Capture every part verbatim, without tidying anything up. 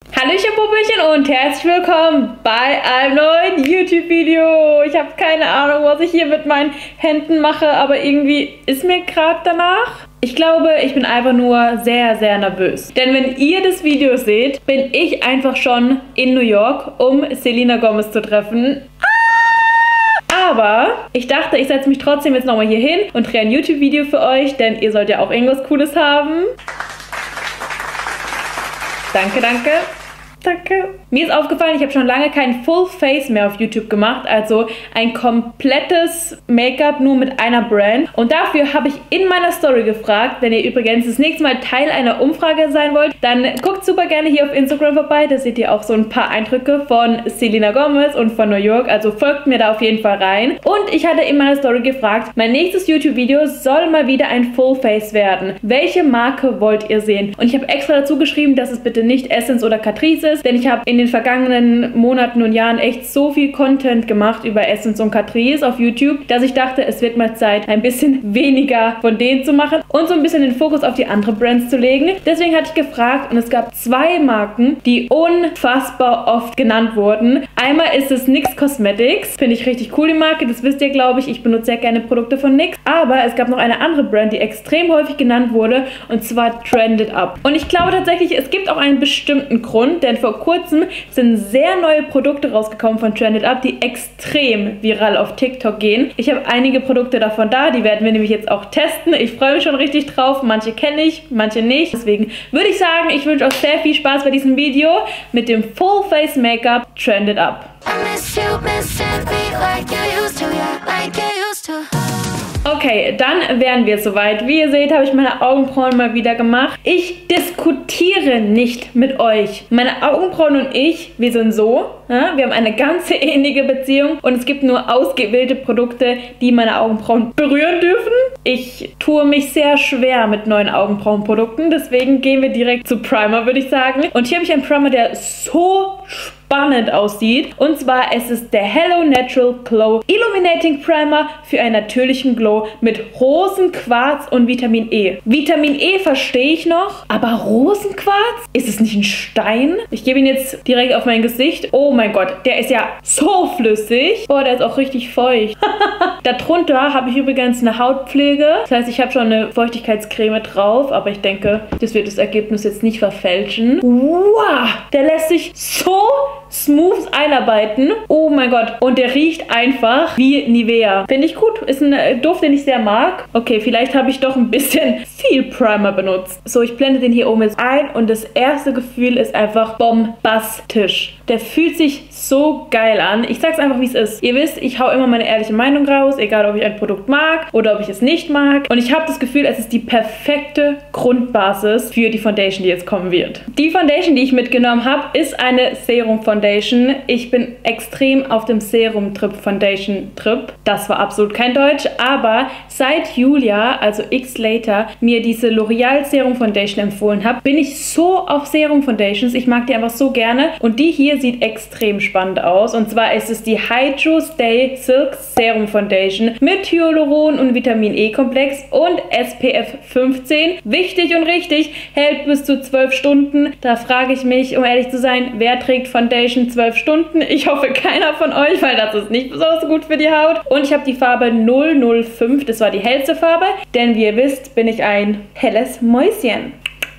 Hallöchen Puppelchen und herzlich willkommen bei einem neuen YouTube-Video. Ich habe keine Ahnung, was ich hier mit meinen Händen mache, aber irgendwie ist mir gerade danach. Ich glaube, ich bin einfach nur sehr, sehr nervös. Denn wenn ihr das Video seht, bin ich einfach schon in New York, um Selena Gomez zu treffen. Aber ich dachte, ich setze mich trotzdem jetzt nochmal hier hin und drehe ein YouTube-Video für euch, denn ihr sollt ja auch irgendwas Cooles haben. Danke, danke. Danke. Mir ist aufgefallen, ich habe schon lange kein Full Face mehr auf YouTube gemacht, also ein komplettes Make-up nur mit einer Brand. Und dafür habe ich in meiner Story gefragt, wenn ihr übrigens das nächste Mal Teil einer Umfrage sein wollt, dann guckt super gerne hier auf Instagram vorbei, da seht ihr auch so ein paar Eindrücke von Selena Gomez und von New York, also folgt mir da auf jeden Fall rein. Und ich hatte in meiner Story gefragt, mein nächstes YouTube-Video soll mal wieder ein Full Face werden. Welche Marke wollt ihr sehen? Und ich habe extra dazu geschrieben, dass es bitte nicht Essence oder Catrice ist, denn ich habe in den vergangenen Monaten und Jahren echt so viel Content gemacht über Essence und Catrice auf YouTube, dass ich dachte, es wird mal Zeit, ein bisschen weniger von denen zu machen und so ein bisschen den Fokus auf die anderen Brands zu legen. Deswegen hatte ich gefragt und es gab zwei Marken, die unfassbar oft genannt wurden. Einmal ist es NYX Cosmetics, finde ich richtig cool, die Marke, das wisst ihr, glaube ich. Ich benutze sehr gerne Produkte von NYX, aber es gab noch eine andere Brand, die extrem häufig genannt wurde, und zwar Trended Up. Und ich glaube tatsächlich, es gibt auch einen bestimmten Grund, denn vor kurzem sind sehr neue Produkte rausgekommen von Trended Up, die extrem viral auf TikTok gehen. Ich habe einige Produkte davon da, die werden wir nämlich jetzt auch testen. Ich freue mich schon richtig drauf. Manche kenne ich, manche nicht. Deswegen würde ich sagen, ich wünsche euch sehr viel Spaß bei diesem Video mit dem Full Face Make-up Trended Up. Okay, dann wären wir soweit. Wie ihr seht, habe ich meine Augenbrauen mal wieder gemacht. Ich diskutiere nicht mit euch. Meine Augenbrauen und ich, wir sind so, ja, wir haben eine ganz ähnliche Beziehung und es gibt nur ausgewählte Produkte, die meine Augenbrauen berühren dürfen. Ich tue mich sehr schwer mit neuen Augenbrauenprodukten, deswegen gehen wir direkt zu Primer, würde ich sagen. Und hier habe ich einen Primer, der so spannend aussieht. Und zwar es ist der Hello Natural Glow Illuminating Primer für einen natürlichen Glow mit Rosenquarz und Vitamin E. Vitamin E verstehe ich noch, aber Rosenquarz? Ist es nicht ein Stein? Ich gebe ihn jetzt direkt auf mein Gesicht. Oh mein Gott, der ist ja so flüssig. Boah, der ist auch richtig feucht. Darunter habe ich übrigens eine Hautpflege. Das heißt, ich habe schon eine Feuchtigkeitscreme drauf, aber ich denke, das wird das Ergebnis jetzt nicht verfälschen. Wow, der lässt sich so smooth einarbeiten. Oh mein Gott. Und der riecht einfach wie Nivea. Finde ich gut. Ist ein Duft, den ich sehr mag. Okay, vielleicht habe ich doch ein bisschen viel Primer benutzt. So, ich blende den hier oben jetzt ein und das erste Gefühl ist einfach bombastisch. Der fühlt sich so geil an. Ich sag's einfach, wie es ist. Ihr wisst, ich hau immer meine ehrliche Meinung raus, egal ob ich ein Produkt mag oder ob ich es nicht mag. Und ich habe das Gefühl, es ist die perfekte Grundbasis für die Foundation, die jetzt kommen wird. Die Foundation, die ich mitgenommen habe, ist eine Serum Foundation. Ich bin extrem auf dem Serum Trip Foundation Trip. Das war absolut kein Deutsch, aber seit Julia, also X Later, mir diese L'Oreal Serum Foundation empfohlen hat, bin ich so auf Serum Foundations. Ich mag die einfach so gerne und die hier sieht extrem spannend aus. Und zwar ist es die Hydro Stay Silk Serum Foundation mit Hyaluron und Vitamin E Komplex und S P F fünfzehn. Wichtig und richtig, hält bis zu zwölf Stunden. Da frage ich mich, um ehrlich zu sein, wer trägt Foundation zwölf Stunden? Ich hoffe, keiner von euch, weil das ist nicht besonders gut für die Haut. Und ich habe die Farbe null null fünf, das war die hellste Farbe, denn wie ihr wisst, bin ich ein helles Mäuschen.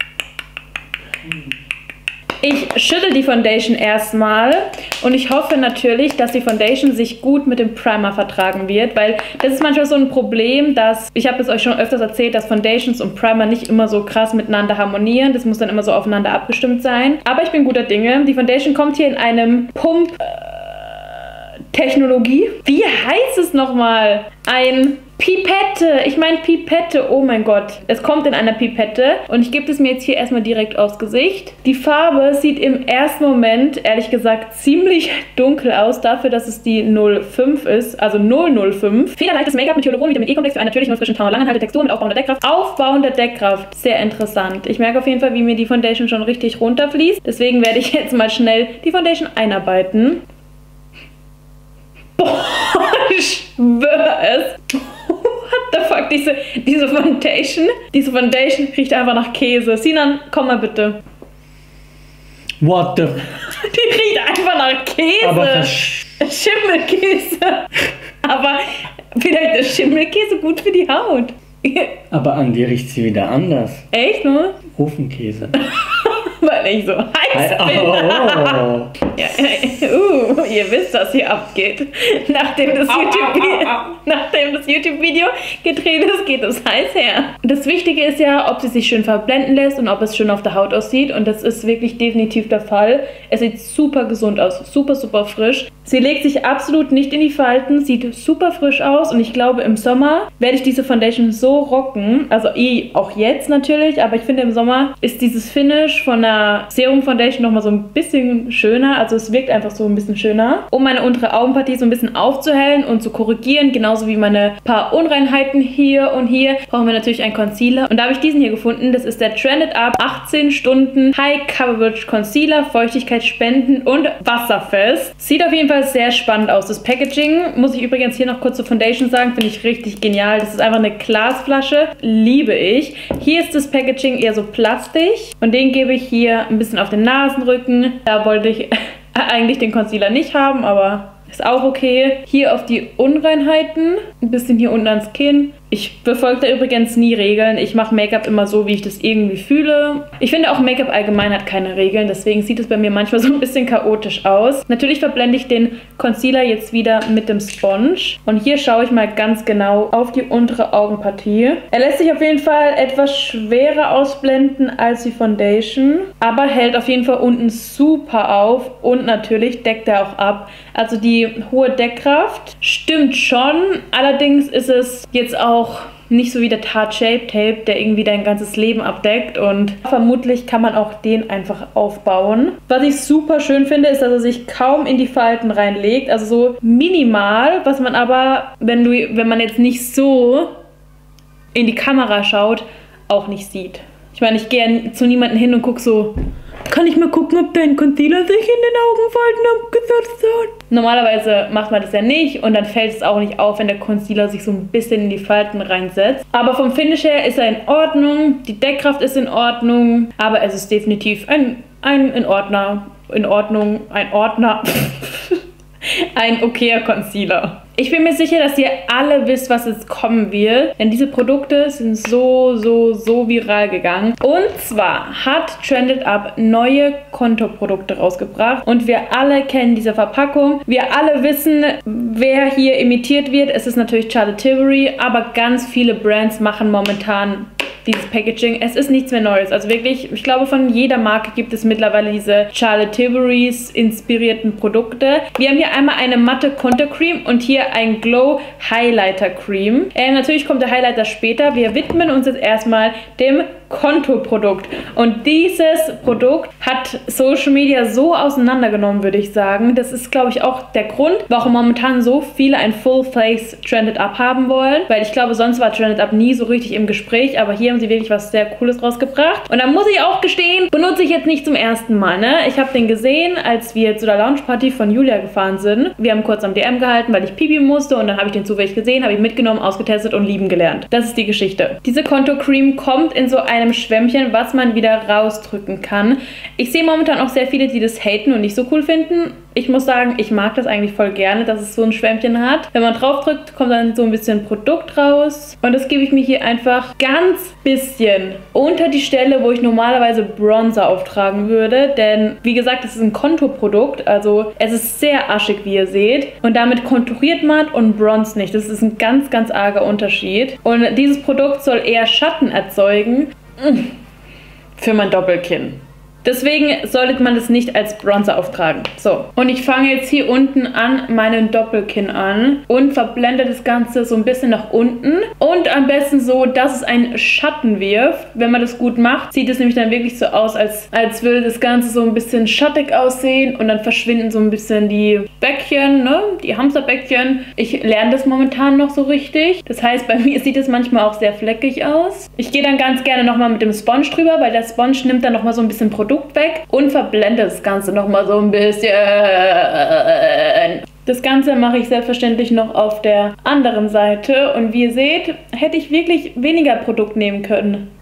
Ich schüttel die Foundation erstmal und ich hoffe natürlich, dass die Foundation sich gut mit dem Primer vertragen wird, weil das ist manchmal so ein Problem, dass, ich habe es euch schon öfters erzählt, dass Foundations und Primer nicht immer so krass miteinander harmonieren. Das muss dann immer so aufeinander abgestimmt sein. Aber ich bin guter Dinge. Die Foundation kommt hier in einem Pump äh, Technologie. Wie heißt es nochmal? Ein Pipette. Ich meine Pipette. Oh mein Gott. Es kommt in einer Pipette. Und ich gebe es mir jetzt hier erstmal direkt aufs Gesicht. Die Farbe sieht im ersten Moment, ehrlich gesagt, ziemlich dunkel aus. Dafür, dass es die null fünf ist. Also null null fünf. Federleichtes Make-up mit Hyaluron, Vitamin E-Komplex für einen natürlichen und frischen Ton. Langhaltende Textur mit aufbauender Deckkraft. Aufbauende Deckkraft. Sehr interessant. Ich merke auf jeden Fall, wie mir die Foundation schon richtig runterfließt. Deswegen werde ich jetzt mal schnell die Foundation einarbeiten. Boah, ich schwöre es. What the fuck, diese, diese Foundation, diese Foundation riecht einfach nach Käse. Sinan, komm mal bitte. What the... Die riecht einfach nach Käse. Aber Schimmelkäse. Aber vielleicht ist Schimmelkäse gut für die Haut. Aber an dir riecht sie wieder anders. Echt, ne? Ofenkäse. Weil ich so heiß bin. Oh, oh. Ja, uh, ihr wisst, was hier abgeht. Nachdem das YouTube-Video nachdem das YouTube-Video gedreht ist, geht es heiß her. Das Wichtige ist ja, ob sie sich schön verblenden lässt und ob es schön auf der Haut aussieht. Und das ist wirklich definitiv der Fall. Es sieht super gesund aus, super, super frisch. Sie legt sich absolut nicht in die Falten, sieht super frisch aus. Und ich glaube, im Sommer werde ich diese Foundation so rocken. Also eh auch jetzt natürlich, aber ich finde, im Sommer ist dieses Finish von der Serum Foundation nochmal so ein bisschen schöner. Also es wirkt einfach so ein bisschen schöner. Um meine untere Augenpartie so ein bisschen aufzuhellen und zu korrigieren, genauso wie meine paar Unreinheiten hier und hier, brauchen wir natürlich einen Concealer. Und da habe ich diesen hier gefunden. Das ist der Trended Up achtzehn Stunden High Coverage Concealer, Feuchtigkeit spenden und wasserfest. Sieht auf jeden Fall sehr spannend aus. Das Packaging, muss ich übrigens hier noch kurz zur Foundation sagen, finde ich richtig genial. Das ist einfach eine Glasflasche. Liebe ich. Hier ist das Packaging eher so Plastik und den gebe ich hier ein bisschen auf den Nasenrücken. Da wollte ich eigentlich den Concealer nicht haben, aber ist auch okay. Hier auf die Unreinheiten, ein bisschen hier unten ans Kinn. Ich befolge da übrigens nie Regeln. Ich mache Make-up immer so, wie ich das irgendwie fühle. Ich finde auch Make-up allgemein hat keine Regeln, deswegen sieht es bei mir manchmal so ein bisschen chaotisch aus. Natürlich verblende ich den Concealer jetzt wieder mit dem Sponge. Und hier schaue ich mal ganz genau auf die untere Augenpartie. Er lässt sich auf jeden Fall etwas schwerer ausblenden als die Foundation, aber hält auf jeden Fall unten super auf und natürlich deckt er auch ab. Also die hohe Deckkraft stimmt schon, allerdings ist es jetzt auch auch nicht so wie der Tarte Shape Tape, der irgendwie dein ganzes Leben abdeckt und vermutlich kann man auch den einfach aufbauen. Was ich super schön finde, ist, dass er sich kaum in die Falten reinlegt, also so minimal, was man aber, wenn du, wenn man jetzt nicht so in die Kamera schaut, auch nicht sieht. Ich meine, ich gehe zu niemandem hin und gucke so, kann ich mal gucken, ob dein Concealer sich in den Augenfalten abgesetzt hat? Normalerweise macht man das ja nicht und dann fällt es auch nicht auf, wenn der Concealer sich so ein bisschen in die Falten reinsetzt. Aber vom Finish her ist er in Ordnung, die Deckkraft ist in Ordnung, aber es ist definitiv ein, ein in Ordner, in Ordnung, ein Ordner, ein okayer Concealer. Ich bin mir sicher, dass ihr alle wisst, was jetzt kommen wird, denn diese Produkte sind so, so, so viral gegangen. Und zwar hat Trended Up neue Kontoprodukte rausgebracht und wir alle kennen diese Verpackung. Wir alle wissen, wer hier imitiert wird. Es ist natürlich Charlotte Tilbury, aber ganz viele Brands machen momentan dieses Packaging. Es ist nichts mehr Neues. Also wirklich, ich glaube, von jeder Marke gibt es mittlerweile diese Charlotte Tilburys inspirierten Produkte. Wir haben hier einmal eine matte Kontercreme und hier ein Glow Highlighter Cream. Äh, natürlich kommt der Highlighter später. Wir widmen uns jetzt erstmal dem Kontoprodukt. Und dieses Produkt hat Social Media so auseinandergenommen, würde ich sagen. Das ist, glaube ich, auch der Grund, warum momentan so viele ein Full Face Trended Up haben wollen. Weil ich glaube, sonst war Trended Up nie so richtig im Gespräch. Aber hier haben sie wirklich was sehr Cooles rausgebracht. Und da muss ich auch gestehen, benutze ich jetzt nicht zum ersten Mal. Ne? Ich habe den gesehen, als wir zu der Launchparty von Julia gefahren sind. Wir haben kurz am D M gehalten, weil ich pipi musste. Und dann habe ich den zufällig gesehen, habe ihn mitgenommen, ausgetestet und lieben gelernt. Das ist die Geschichte. Diese Konto-Cream kommt in so ein einem Schwämmchen, was man wieder rausdrücken kann. Ich sehe momentan auch sehr viele, die das haten und nicht so cool finden. Ich muss sagen, ich mag das eigentlich voll gerne, dass es so ein Schwämmchen hat. Wenn man drauf drückt, kommt dann so ein bisschen Produkt raus. Und das gebe ich mir hier einfach ganz bisschen unter die Stelle, wo ich normalerweise Bronzer auftragen würde. Denn, wie gesagt, das ist ein Konturprodukt. Also es ist sehr aschig, wie ihr seht. Und damit konturiert man und bronzt nicht. Das ist ein ganz, ganz arger Unterschied. Und dieses Produkt soll eher Schatten erzeugen. Für mein Doppelkinn. Deswegen sollte man das nicht als Bronzer auftragen. So, und ich fange jetzt hier unten an meinen Doppelkinn an und verblende das Ganze so ein bisschen nach unten. Und am besten so, dass es einen Schatten wirft. Wenn man das gut macht, sieht es nämlich dann wirklich so aus, als, als würde das Ganze so ein bisschen schattig aussehen. Und dann verschwinden so ein bisschen die Bäckchen, ne? Die Hamsterbäckchen. Ich lerne das momentan noch so richtig. Das heißt, bei mir sieht es manchmal auch sehr fleckig aus. Ich gehe dann ganz gerne nochmal mit dem Sponge drüber, weil der Sponge nimmt dann nochmal so ein bisschen Produkt weg und verblende das Ganze nochmal so ein bisschen. Das Ganze mache ich selbstverständlich noch auf der anderen Seite und wie ihr seht, hätte ich wirklich weniger Produkt nehmen können.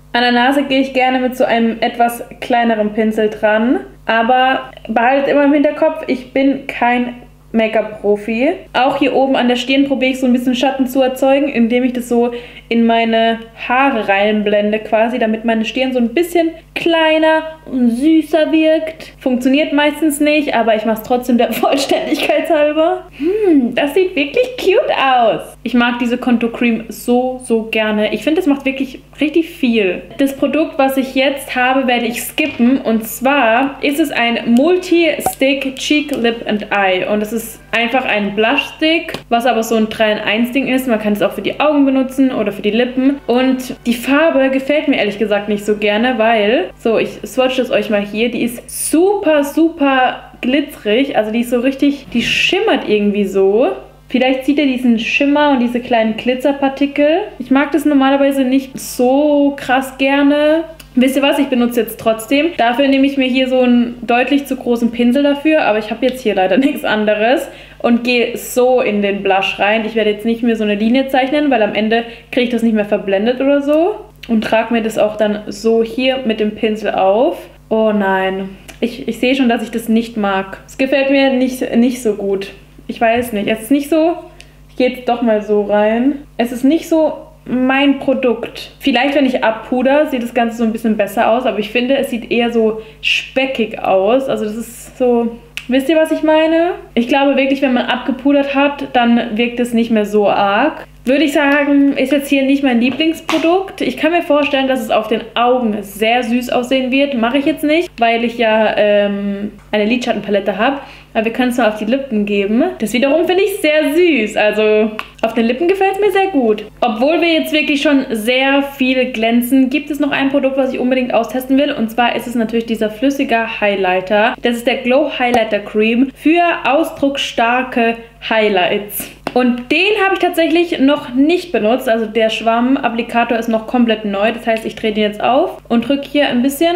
An der Nase gehe ich gerne mit so einem etwas kleineren Pinsel dran. Aber behaltet immer im Hinterkopf, ich bin kein Make-up-Profi. Auch hier oben an der Stirn probiere ich so ein bisschen Schatten zu erzeugen, indem ich das so in meine Haare reinblende quasi, damit meine Stirn so ein bisschen kleiner und süßer wirkt. Funktioniert meistens nicht, aber ich mache es trotzdem der Vollständigkeit halber. Hm, das sieht wirklich cute aus. Ich mag diese Contour-Cream so, so gerne. Ich finde, es macht wirklich richtig viel. Das Produkt, was ich jetzt habe, werde ich skippen. Und zwar ist es ein Multi-Stick Cheek, Lip and Eye. Und es ist einfach ein Blush-Stick, was aber so ein drei in eins Ding ist. Man kann es auch für die Augen benutzen oder für die Lippen. Und die Farbe gefällt mir ehrlich gesagt nicht so gerne, weil... So, ich swatche es euch mal hier. Die ist super, super glitzerig. Also die ist so richtig... Die schimmert irgendwie so. Vielleicht zieht ihr diesen Schimmer und diese kleinen Glitzerpartikel. Ich mag das normalerweise nicht so krass gerne. Wisst ihr was? Ich benutze jetzt trotzdem. Dafür nehme ich mir hier so einen deutlich zu großen Pinsel dafür. Aber ich habe jetzt hier leider nichts anderes. Und gehe so in den Blush rein. Ich werde jetzt nicht mehr so eine Linie zeichnen, weil am Ende kriege ich das nicht mehr verblendet oder so. Und trage mir das auch dann so hier mit dem Pinsel auf. Oh nein. Ich, ich sehe schon, dass ich das nicht mag. Es gefällt mir nicht, nicht so gut. Ich weiß nicht. Es ist nicht so... Ich gehe jetzt doch mal so rein. Es ist nicht so mein Produkt. Vielleicht, wenn ich abpuder, sieht das Ganze so ein bisschen besser aus. Aber ich finde, es sieht eher so speckig aus. Also das ist so... Wisst ihr, was ich meine? Ich glaube wirklich, wenn man abgepudert hat, dann wirkt es nicht mehr so arg. Würde ich sagen, ist jetzt hier nicht mein Lieblingsprodukt. Ich kann mir vorstellen, dass es auf den Augen sehr süß aussehen wird. Mache ich jetzt nicht, weil ich ja ähm, eine Lidschattenpalette habe. Aber wir können es mal auf die Lippen geben. Das wiederum finde ich sehr süß. Also auf den Lippen gefällt es mir sehr gut. Obwohl wir jetzt wirklich schon sehr viel glänzen, gibt es noch ein Produkt, was ich unbedingt austesten will. Und zwar ist es natürlich dieser flüssige Highlighter. Das ist der Glow Highlighter Cream für ausdrucksstarke Highlights. Und den habe ich tatsächlich noch nicht benutzt. Also der Schwamm-Applikator ist noch komplett neu. Das heißt, ich drehe den jetzt auf und drücke hier ein bisschen.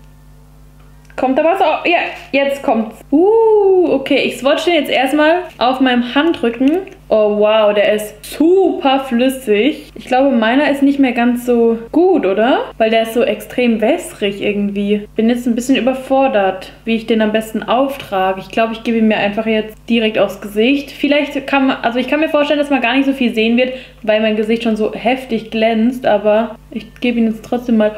Kommt da was? Oh, ja, jetzt kommt's. Uh, okay, ich swatche den jetzt erstmal auf meinem Handrücken. Oh wow, der ist super flüssig. Ich glaube, meiner ist nicht mehr ganz so gut, oder? Weil der ist so extrem wässrig irgendwie. Bin jetzt ein bisschen überfordert, wie ich den am besten auftrage. Ich glaube, ich gebe ihn mir einfach jetzt direkt aufs Gesicht. Vielleicht kann man, also ich kann mir vorstellen, dass man gar nicht so viel sehen wird, weil mein Gesicht schon so heftig glänzt. Aber ich gebe ihn jetzt trotzdem mal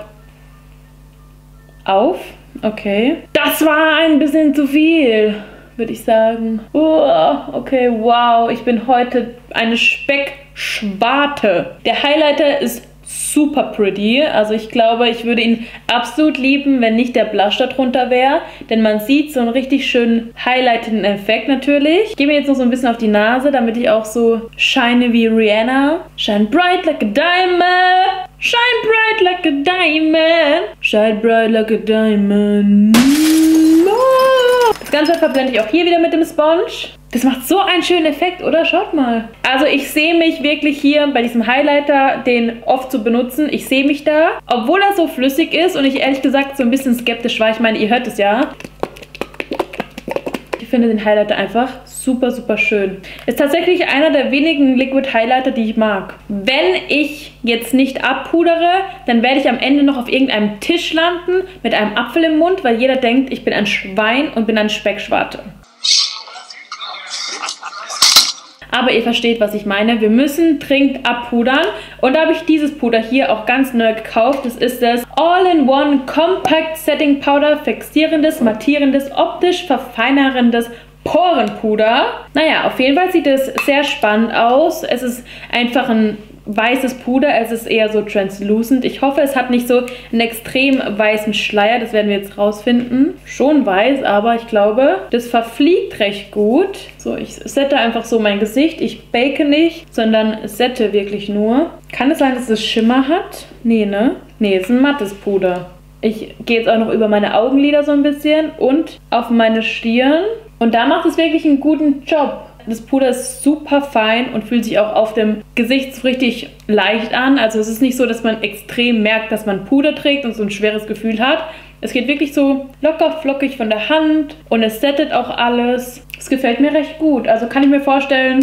auf. Okay. Das war ein bisschen zu viel, würde ich sagen. Oh, okay, wow. Ich bin heute eine Speckschwarte. Der Highlighter ist super pretty. Also ich glaube, ich würde ihn absolut lieben, wenn nicht der Blush darunter wäre. Denn man sieht so einen richtig schönen highlightenden Effekt natürlich. Ich gehe mir jetzt noch so ein bisschen auf die Nase, damit ich auch so shine wie Rihanna. Shine bright like a diamond. Shine bright like a diamond. Shine bright like a diamond. Das Ganze verblende ich auch hier wieder mit dem Sponge. Das macht so einen schönen Effekt, oder? Schaut mal. Also ich sehe mich wirklich hier bei diesem Highlighter, den oft zu benutzen. Ich sehe mich da, obwohl er so flüssig ist und ich ehrlich gesagt so ein bisschen skeptisch war. Ich meine, ihr hört es ja. Ich finde den Highlighter einfach super, super schön. Ist tatsächlich einer der wenigen Liquid Highlighter, die ich mag. Wenn ich jetzt nicht abpudere, dann werde ich am Ende noch auf irgendeinem Tisch landen mit einem Apfel im Mund, weil jeder denkt, ich bin ein Schwein und bin ein Speckschwarte. Aber ihr versteht, was ich meine. Wir müssen dringend abpudern. Und da habe ich dieses Puder hier auch ganz neu gekauft. Das ist das All-in-One Compact Setting Powder. Fixierendes, mattierendes, optisch verfeinerndes Porenpuder. Naja, auf jeden Fall sieht es sehr spannend aus. Es ist einfach ein weißes Puder, es ist eher so translucent. Ich hoffe, es hat nicht so einen extrem weißen Schleier, das werden wir jetzt rausfinden. Schon weiß, aber ich glaube, das verfliegt recht gut. So, ich sette einfach so mein Gesicht. Ich bake nicht, sondern sette wirklich nur. Kann es sein, dass es Schimmer hat? Nee, ne? Nee, es ist ein mattes Puder. Ich gehe jetzt auch noch über meine Augenlider so ein bisschen und auf meine Stirn. Und da macht es wirklich einen guten Job. Das Puder ist super fein und fühlt sich auch auf dem Gesicht so richtig leicht an. Also es ist nicht so, dass man extrem merkt, dass man Puder trägt und so ein schweres Gefühl hat. Es geht wirklich so locker flockig von der Hand und es settet auch alles. Es gefällt mir recht gut. Also kann ich mir vorstellen,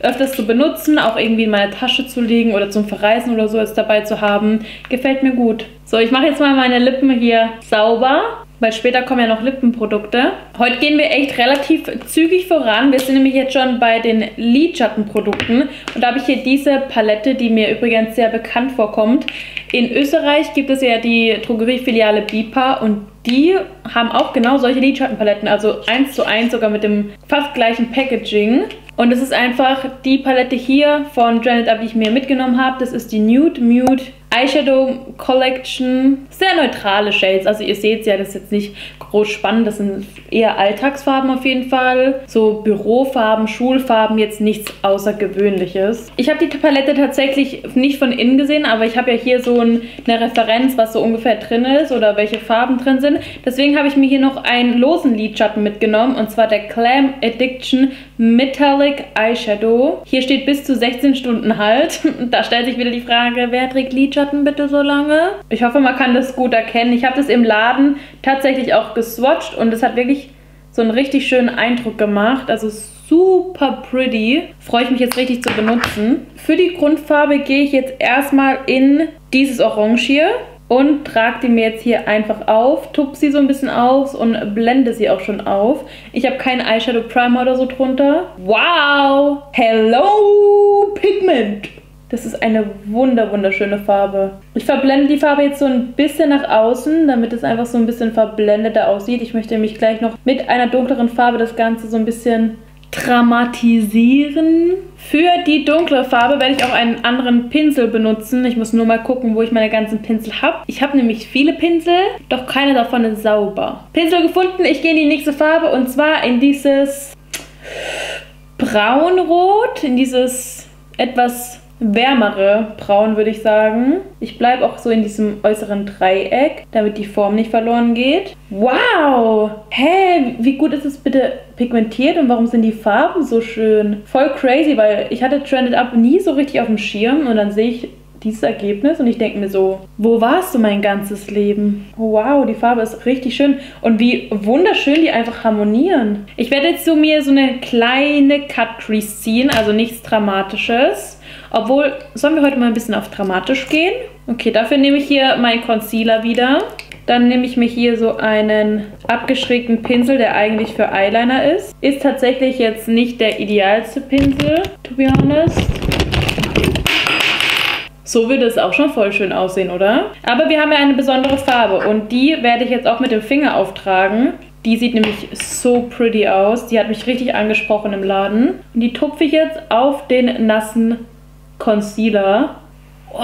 öfters zu benutzen, auch irgendwie in meine Tasche zu legen oder zum Verreisen oder so jetzt dabei zu haben. Gefällt mir gut. So, ich mache jetzt mal meine Lippen hier sauber, weil später kommen ja noch Lippenprodukte. Heute gehen wir echt relativ zügig voran. Wir sind nämlich jetzt schon bei den Lidschattenprodukten. Und da habe ich hier diese Palette, die mir übrigens sehr bekannt vorkommt. In Österreich gibt es ja die Drogeriefiliale Bipa und die haben auch genau solche Lidschattenpaletten. Also eins zu eins sogar mit dem fast gleichen Packaging. Und es ist einfach die Palette hier von Janet Up, die ich mir mitgenommen habe. Das ist die Nude Mute Eyeshadow Collection. Sehr neutrale Shades. Also ihr seht ja, das ist jetzt nicht groß spannend. Das sind eher Alltagsfarben auf jeden Fall. So Bürofarben, Schulfarben, jetzt nichts Außergewöhnliches. Ich habe die Palette tatsächlich nicht von innen gesehen, aber ich habe ja hier so ein, eine Referenz, was so ungefähr drin ist oder welche Farben drin sind. Deswegen habe ich mir hier noch einen losen Lidschatten mitgenommen und zwar der Glam Addiction Metallic Eyeshadow. Hier steht bis zu sechzehn Stunden Halt. Da stellt sich wieder die Frage, wer trägt Lidschatten bitte so lange? Ich hoffe, man kann das gut erkennen. Ich habe das im Laden tatsächlich auch geswatcht und es hat wirklich so einen richtig schönen Eindruck gemacht. Also super pretty. Freue ich mich jetzt richtig zu benutzen. Für die Grundfarbe gehe ich jetzt erstmal in dieses Orange hier und trage die mir jetzt hier einfach auf, tupfe sie so ein bisschen aus und blende sie auch schon auf. Ich habe keinen Eyeshadow Primer oder so drunter. Wow! Hello Pigment! Das ist eine wunder wunderschöne Farbe. Ich verblende die Farbe jetzt so ein bisschen nach außen, damit es einfach so ein bisschen verblendeter aussieht. Ich möchte nämlich gleich noch mit einer dunkleren Farbe das Ganze so ein bisschen dramatisieren. Für die dunkle Farbe werde ich auch einen anderen Pinsel benutzen. Ich muss nur mal gucken, wo ich meine ganzen Pinsel habe. Ich habe nämlich viele Pinsel, doch keiner davon ist sauber. Pinsel gefunden, ich gehe in die nächste Farbe und zwar in dieses Braunrot, in dieses etwas wärmere Braun, würde ich sagen. Ich bleibe auch so in diesem äußeren Dreieck, damit die Form nicht verloren geht. Wow! Hä, wie gut ist es bitte pigmentiert und warum sind die Farben so schön? Voll crazy, weil ich hatte Trended Up nie so richtig auf dem Schirm und dann sehe ich dieses Ergebnis und ich denke mir so, wo warst du mein ganzes Leben? Wow, die Farbe ist richtig schön und wie wunderschön die einfach harmonieren. Ich werde jetzt so mir so eine kleine Cut Crease ziehen, also nichts Dramatisches. Obwohl, sollen wir heute mal ein bisschen auf dramatisch gehen? Okay, dafür nehme ich hier meinen Concealer wieder. Dann nehme ich mir hier so einen abgeschrägten Pinsel, der eigentlich für Eyeliner ist. Ist tatsächlich jetzt nicht der idealste Pinsel, to be honest. So würde es auch schon voll schön aussehen, oder? Aber wir haben ja eine besondere Farbe und die werde ich jetzt auch mit dem Finger auftragen. Die sieht nämlich so pretty aus. Die hat mich richtig angesprochen im Laden. Und die tupfe ich jetzt auf den nassen Concealer. Oh.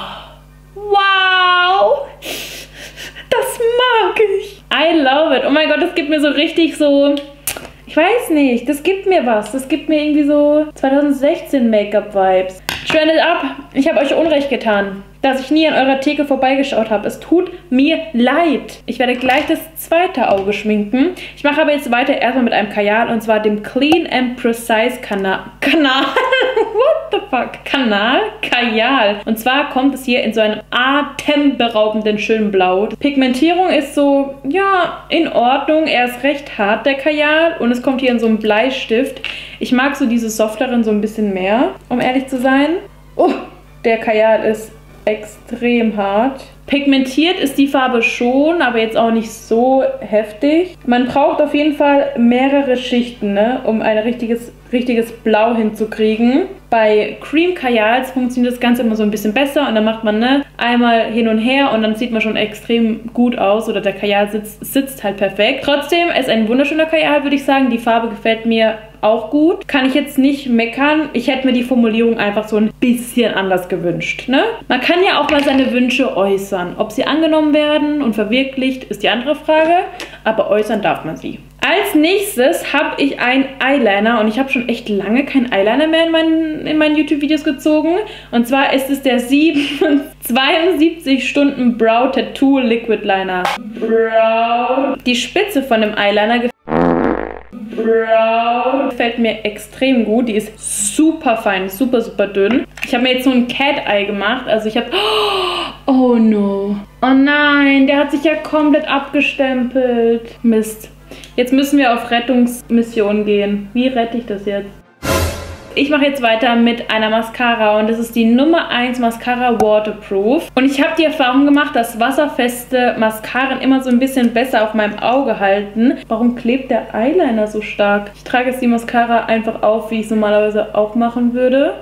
Wow! Das mag ich. I love it. Oh mein Gott, das gibt mir so richtig so... Ich weiß nicht, das gibt mir was. Das gibt mir irgendwie so zwanzig sechzehn Make-up-Vibes. Trended Up, ich habe euch Unrecht getan, dass ich nie an eurer Theke vorbeigeschaut habe. Es tut mir leid. Ich werde gleich das zweite Auge schminken. Ich mache aber jetzt weiter erstmal mit einem Kajal und zwar dem Clean and Precise Kanal. Kanal? What the fuck? Kanal? Kajal. Und zwar kommt es hier in so einem atemberaubenden schönen Blau. Die Pigmentierung ist so, ja, in Ordnung. Er ist recht hart, der Kajal. Und es kommt hier in so einem Bleistift. Ich mag so diese softeren so ein bisschen mehr, um ehrlich zu sein. Oh, der Kajal ist extrem hart. Pigmentiert ist die Farbe schon, aber jetzt auch nicht so heftig. Man braucht auf jeden Fall mehrere Schichten, ne, um ein richtiges, richtiges Blau hinzukriegen. Bei Cream Kajals funktioniert das Ganze immer so ein bisschen besser und dann macht man ne, einmal hin und her und dann sieht man schon extrem gut aus oder der Kajal sitzt, sitzt halt perfekt. Trotzdem ist ein wunderschöner Kajal, würde ich sagen. Die Farbe gefällt mir auch gut. Kann ich jetzt nicht meckern. Ich hätte mir die Formulierung einfach so ein bisschen anders gewünscht. Ne? Man kann ja auch mal seine Wünsche äußern. Ob sie angenommen werden und verwirklicht, ist die andere Frage. Aber äußern darf man sie. Als nächstes habe ich einen Eyeliner und ich habe schon echt lange keinen Eyeliner mehr in meinen, in meinen YouTube-Videos gezogen. Und zwar ist es der zweiundsiebzig Stunden Brow Tattoo Liquid Liner. Brow. Die Spitze von dem Eyeliner gefällt Brow. Gefällt mir extrem gut. Die ist super fein, super, super dünn. Ich habe mir jetzt so ein Cat Eye gemacht. Also ich habe... Oh no. Oh nein, der hat sich ja komplett abgestempelt. Mist. Jetzt müssen wir auf Rettungsmission gehen. Wie rette ich das jetzt? Ich mache jetzt weiter mit einer Mascara und das ist die Nummer eins Mascara Waterproof. Und ich habe die Erfahrung gemacht, dass wasserfeste Mascaren immer so ein bisschen besser auf meinem Auge halten. Warum klebt der Eyeliner so stark? Ich trage jetzt die Mascara einfach auf, wie ich es normalerweise auch machen würde.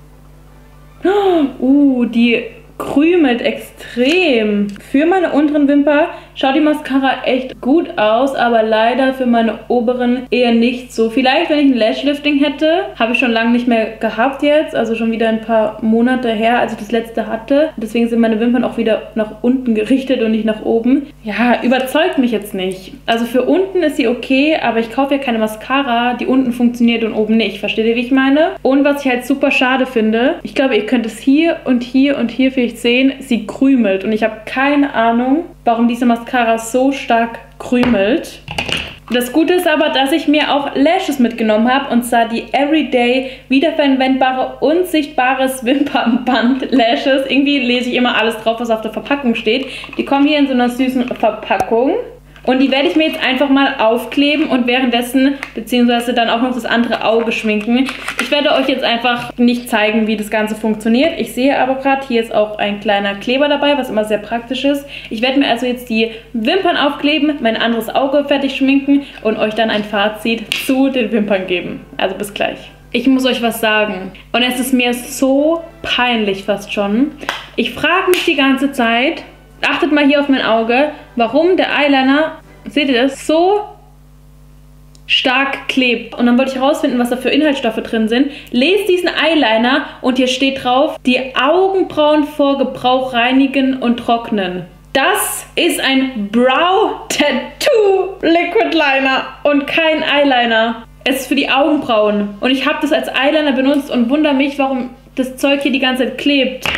Uh, die krümelt extrem. Für meine unteren Wimper schaut die Mascara echt gut aus, aber leider für meine oberen eher nicht so. Vielleicht, wenn ich ein Lashlifting hätte, habe ich schon lange nicht mehr gehabt jetzt, also schon wieder ein paar Monate her, als ich das letzte hatte. Deswegen sind meine Wimpern auch wieder nach unten gerichtet und nicht nach oben. Ja, überzeugt mich jetzt nicht. Also für unten ist sie okay, aber ich kaufe ja keine Mascara, die unten funktioniert und oben nicht. Versteht ihr, wie ich meine? Und was ich halt super schade finde, ich glaube, ihr könnt es hier und hier und hier vielleicht sehen, sie krümelt. Und ich habe keine Ahnung, warum diese Mascara so stark krümelt. Das Gute ist aber, dass ich mir auch Lashes mitgenommen habe, und zwar die Everyday wiederverwendbare unsichtbares Wimpernband Lashes. Irgendwie lese ich immer alles drauf, was auf der Verpackung steht. Die kommen hier in so einer süßen Verpackung. Und die werde ich mir jetzt einfach mal aufkleben und währenddessen, beziehungsweise dann auch noch das andere Auge schminken. Ich werde euch jetzt einfach nicht zeigen, wie das Ganze funktioniert. Ich sehe aber gerade, hier ist auch ein kleiner Kleber dabei, was immer sehr praktisch ist. Ich werde mir also jetzt die Wimpern aufkleben, mein anderes Auge fertig schminken und euch dann ein Fazit zu den Wimpern geben. Also bis gleich. Ich muss euch was sagen. Und es ist mir so peinlich fast schon. Ich frage mich die ganze Zeit, achtet mal hier auf mein Auge, warum der Eyeliner, seht ihr das, so stark klebt. Und dann wollte ich herausfinden, was da für Inhaltsstoffe drin sind. Lest diesen Eyeliner und hier steht drauf, die Augenbrauen vor Gebrauch reinigen und trocknen. Das ist ein Brow Tattoo Liquid Liner und kein Eyeliner. Es ist für die Augenbrauen. Und ich habe das als Eyeliner benutzt und wundere mich, warum das Zeug hier die ganze Zeit klebt.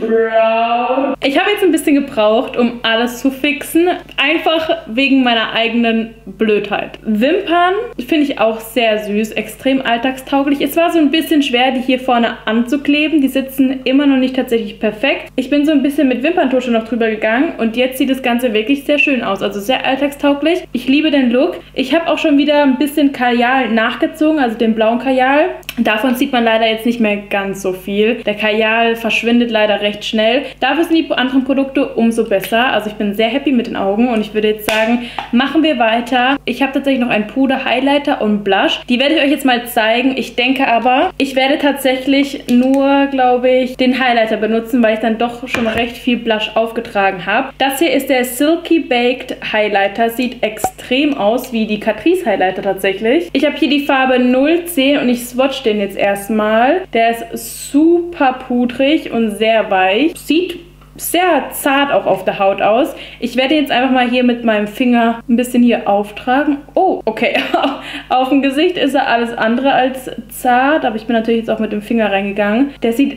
Brow. Ich habe jetzt ein bisschen gebraucht, um alles zu fixen. Einfach wegen meiner eigenen Blödheit. Wimpern finde ich auch sehr süß. Extrem alltagstauglich. Es war so ein bisschen schwer, die hier vorne anzukleben. Die sitzen immer noch nicht tatsächlich perfekt. Ich bin so ein bisschen mit Wimperntusche noch drüber gegangen. Und jetzt sieht das Ganze wirklich sehr schön aus. Also sehr alltagstauglich. Ich liebe den Look. Ich habe auch schon wieder ein bisschen Kajal nachgezogen. Also den blauen Kajal. Davon sieht man leider jetzt nicht mehr ganz so viel. Der Kajal verschwindet leider recht schnell. Dafür sind die anderen Produkte umso besser. Also ich bin sehr happy mit den Augen und ich würde jetzt sagen, machen wir weiter. Ich habe tatsächlich noch einen Puder, Highlighter und Blush. Die werde ich euch jetzt mal zeigen. Ich denke aber, ich werde tatsächlich nur, glaube ich, den Highlighter benutzen, weil ich dann doch schon recht viel Blush aufgetragen habe. Das hier ist der Silky Baked Highlighter. Sieht extrem aus wie die Catrice Highlighter tatsächlich. Ich habe hier die Farbe null zehn und ich swatch den jetzt erstmal. Der ist super pudrig und sehr weich. Sieht sehr zart auch auf der Haut aus. Ich werde jetzt einfach mal hier mit meinem Finger ein bisschen hier auftragen. Oh, okay. Auf dem Gesicht ist er alles andere als zart, aber ich bin natürlich jetzt auch mit dem Finger reingegangen. Der sieht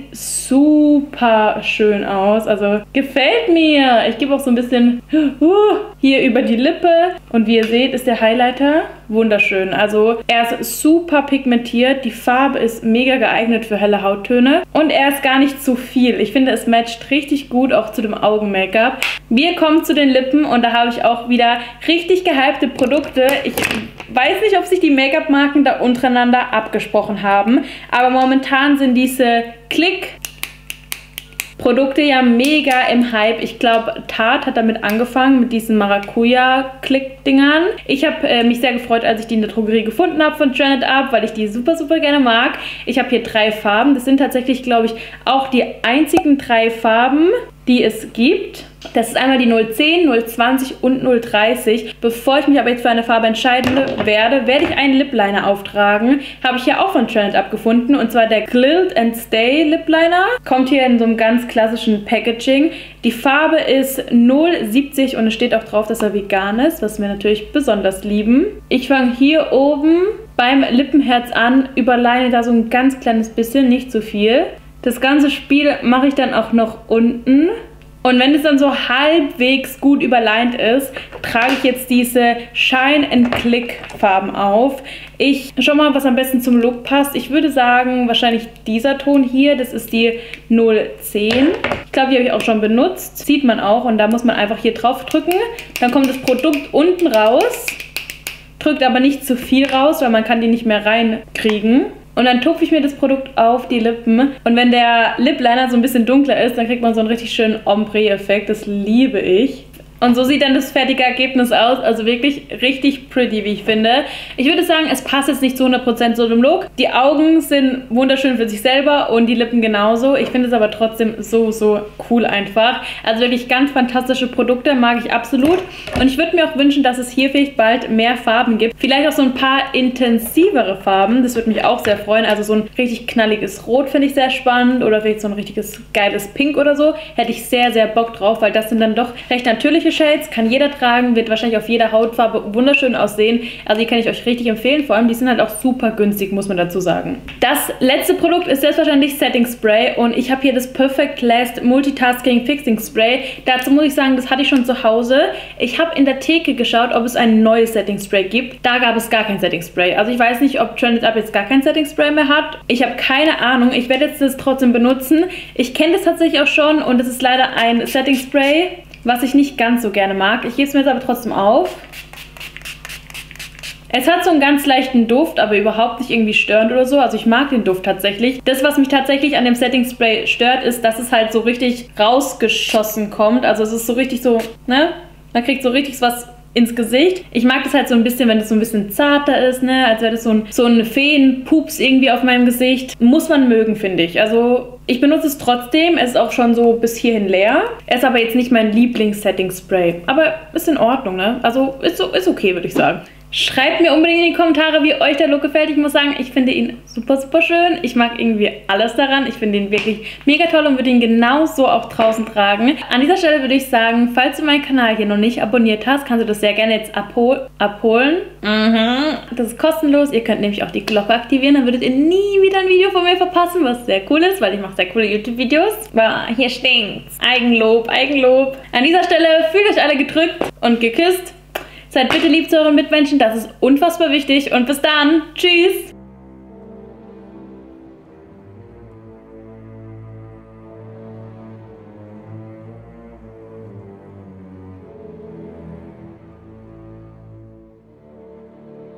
super schön aus. Also gefällt mir. Ich gebe auch so ein bisschen uh, hier über die Lippe. Und wie ihr seht, ist der Highlighter wunderschön. Also er ist super pigmentiert. Die Farbe ist mega geeignet für helle Hauttöne. Und er ist gar nicht zu viel. Ich finde, es matcht richtig gut auch zu dem Augen-Make-up. Wir kommen zu den Lippen und da habe ich auch wieder richtig gehypte Produkte. Ich weiß nicht, ob sich die Make-up-Marken da untereinander abgesprochen haben, aber momentan sind diese Click Produkte ja mega im Hype. Ich glaube, Tarte hat damit angefangen, mit diesen Maracuja-Click-Dingern. Ich habe äh, mich sehr gefreut, als ich die in der Drogerie gefunden habe von Trend It Up, weil ich die super, super gerne mag. Ich habe hier drei Farben. Das sind tatsächlich, glaube ich, auch die einzigen drei Farben, die es gibt. Das ist einmal die null zehn, null zwanzig und null dreißig. Bevor ich mich aber jetzt für eine Farbe entscheiden werde, werde ich einen Lip Liner auftragen. Habe ich hier auch von Trend Up gefunden. Und zwar der Glilt and Stay Lip Liner. Kommt hier in so einem ganz klassischen Packaging. Die Farbe ist null siebzig und es steht auch drauf, dass er vegan ist, was wir natürlich besonders lieben. Ich fange hier oben beim Lippenherz an, überline da so ein ganz kleines bisschen, nicht zu viel. Das ganze Spiel mache ich dann auch noch unten. Und wenn es dann so halbwegs gut überlined ist, trage ich jetzt diese Shine and Click Farben auf. Ich schau mal, was am besten zum Look passt. Ich würde sagen, wahrscheinlich dieser Ton hier, das ist die null zehn. Ich glaube, die habe ich auch schon benutzt. Sieht man auch und da muss man einfach hier drauf drücken. Dann kommt das Produkt unten raus. Drückt aber nicht zu viel raus, weil man kann die nicht mehr reinkriegen. Und dann tupfe ich mir das Produkt auf die Lippen. Und wenn der Lip Liner so ein bisschen dunkler ist, dann kriegt man so einen richtig schönen Ombre-Effekt. Das liebe ich. Und so sieht dann das fertige Ergebnis aus. Also wirklich richtig pretty, wie ich finde. Ich würde sagen, es passt jetzt nicht zu hundert Prozent zu dem Look. Die Augen sind wunderschön für sich selber und die Lippen genauso. Ich finde es aber trotzdem so, so cool einfach. Also wirklich ganz fantastische Produkte, mag ich absolut. Und ich würde mir auch wünschen, dass es hier vielleicht bald mehr Farben gibt. Vielleicht auch so ein paar intensivere Farben. Das würde mich auch sehr freuen. Also so ein richtig knalliges Rot finde ich sehr spannend. Oder vielleicht so ein richtiges geiles Pink oder so. Hätte ich sehr, sehr Bock drauf, weil das sind dann doch recht natürliche Shades, kann jeder tragen, wird wahrscheinlich auf jeder Hautfarbe wunderschön aussehen. Also die kann ich euch richtig empfehlen. Vor allem, die sind halt auch super günstig, muss man dazu sagen. Das letzte Produkt ist selbstverständlich Setting Spray und ich habe hier das Perfect Last Multitasking Fixing Spray. Dazu muss ich sagen, das hatte ich schon zu Hause. Ich habe in der Theke geschaut, ob es ein neues Setting Spray gibt. Da gab es gar kein Setting Spray. Also ich weiß nicht, ob Trend It Up jetzt gar kein Setting Spray mehr hat. Ich habe keine Ahnung. Ich werde jetzt das trotzdem benutzen. Ich kenne das tatsächlich auch schon und es ist leider ein Setting Spray, was ich nicht ganz so gerne mag. Ich gebe es mir jetzt aber trotzdem auf. Es hat so einen ganz leichten Duft, aber überhaupt nicht irgendwie störend oder so. Also ich mag den Duft tatsächlich. Das, was mich tatsächlich an dem Setting Spray stört, ist, dass es halt so richtig rausgeschossen kommt. Also es ist so richtig so, ne? Man kriegt so richtig was ins Gesicht. Ich mag das halt so ein bisschen, wenn es so ein bisschen zarter ist, ne? Als wäre das so ein, so ein Feenpups irgendwie auf meinem Gesicht. Muss man mögen, finde ich. Also ich benutze es trotzdem. Es ist auch schon so bis hierhin leer. Er ist aber jetzt nicht mein Lieblings-Setting-Spray. Aber ist in Ordnung, ne? Also ist, so, ist okay, würde ich sagen. Schreibt mir unbedingt in die Kommentare, wie euch der Look gefällt. Ich muss sagen, ich finde ihn super, super schön. Ich mag irgendwie alles daran. Ich finde ihn wirklich mega toll und würde ihn genauso auch draußen tragen. An dieser Stelle würde ich sagen, falls du meinen Kanal hier noch nicht abonniert hast, kannst du das sehr gerne jetzt abhol abholen. Mhm. Das ist kostenlos. Ihr könnt nämlich auch die Glocke aktivieren. Dann würdet ihr nie wieder ein Video von mir verpassen, was sehr cool ist, weil ich mache sehr coole YouTube-Videos. Wow, hier stinkt's. Eigenlob, Eigenlob. An dieser Stelle fühlt euch alle gedrückt und geküsst. Seid bitte lieb zu euren Mitmenschen, das ist unfassbar wichtig. Und bis dann. Tschüss.